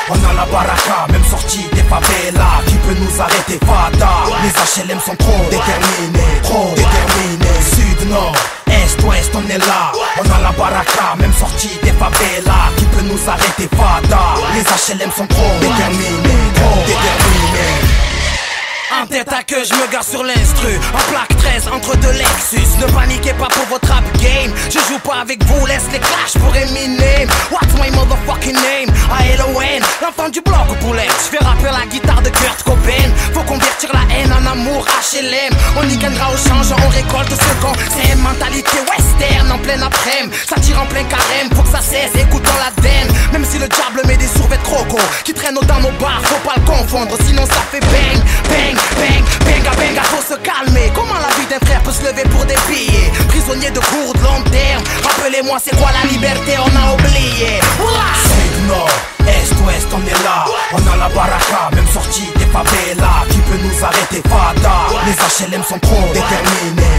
On a la baraka, même sortie des favelas. Qui peut nous arrêter, fada? Les HLM sont trop déterminés, Sud, nord, est, ouest, on est là. On a la baraka, même sortie des favelas. Qui peut nous arrêter, fada? Les HLM sont trop déterminés, En tête à queue, je me gare sur l'instru. En plaque 13 entre deux Lexus. Ne paniquez pas pour votre rap game. Je joue pas avec vous, laisse les clashs pour Eminem. What's my motherfucking name? A-L-O-N, l'enfant du bloc au poulet. Je fais rapper la guitare de Kurt Cobain. Faut convertir la haine en amour, HLM. On y gagnera au change, on récolte ce qu'on sème. Mentalité western en plein après-midi. Ça tire en plein carême, faut que ça cesse, écoutons la den. Même si le diable met des survêtements croco qui traînent dans nos bars, faut pas le confondre. Sinon ça fait bang, bang, bang, benga, benga, faut se calmer. Comment la vie d'un frère peut se lever pour des billets? Prisonnier de court, de long terme. Rappelez-moi c'est quoi la liberté, on a oublié. Sud, nord, est, ouest, on est là. On a la baraka, même sortie des favelas. Qui peut nous arrêter, fada? Les HLM sont trop déterminés,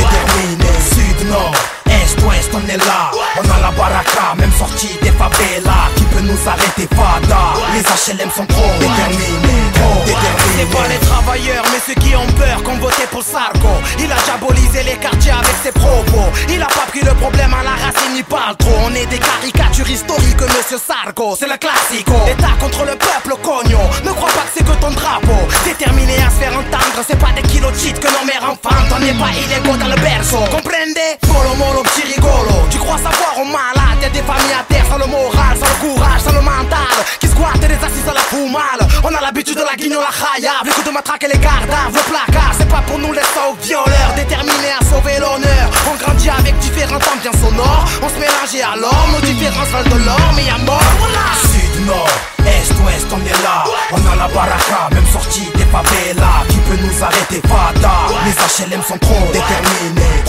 Sud, nord, est, ouest, on est là. On a la baraka, même sortie des favelas. Qui peut nous arrêter, fada? Les HLM sont trop déterminés, C'est pas les travailleurs mais ceux qui ont peur qu'on votait pour Sarko. Il a diabolisé les quartiers avec ses propos. Il a pas pris le problème à la racine, il parle trop. On est des caricatures historiques, monsieur Sarko. C'est le classico. L'État contre le peuple, cogno. Ne crois pas que c'est que ton drapeau. Déterminé à se faire entendre, c'est pas des kilos de cheat que nos mères enfantent. On n'est pas illégaux dans le berceau. Comprendez? Molo molo petit rigolo. Tu crois savoir au malade? Y'a des familles à terre sans le moral, sans le courage, sans le mental. Qui squattent les assises à la foumale. On a l'habitude de la guignole à khaya. Les coups de matraque et les gardaves, le placard. C'est pas pour nous les sauts violeurs. Déterminés à sauver l'honneur. On grandit avec différentes ambiances sonores. On se mélange et alors nos différences valent de l'or. Mais y'a mort, voilà. Sud, nord, est, ouest, on est là. On a la baraka, même sortie des favelas. Qui peut nous arrêter, fada? Les HLM sont trop déterminés,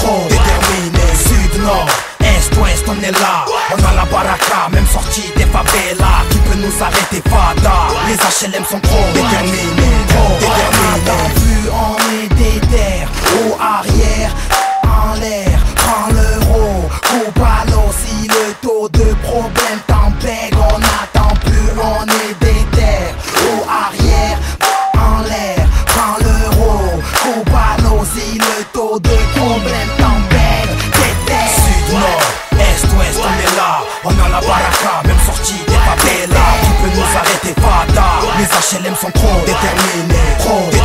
Sud, nord, est, ouest, on est là. On a la baraka, même sortie des favelas. Qui peut nous arrêter, fada? Les HLM sont trop déterminés, Plus on est déter, au arrière, en l'air, prends l'euro. Coupe à l'eau si le taux de problème t'embête. On n'attend plus, on est déter, au arrière, en l'air, prends l'euro. Coupe à l'eau si le taux de problème t'embête. Sud, nord, est, ouest, on est là. On a la baraka, même sortie des favelas. Qui peut nous arrêter, fada? Les HLM sont trop déterminés,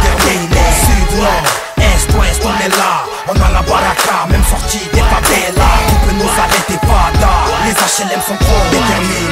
Sud, nord, est, ouest, on est là. On a la baraka, même sortie des favelas. Qui peut nous arrêter, fada? Les HLM sont trop déterminés.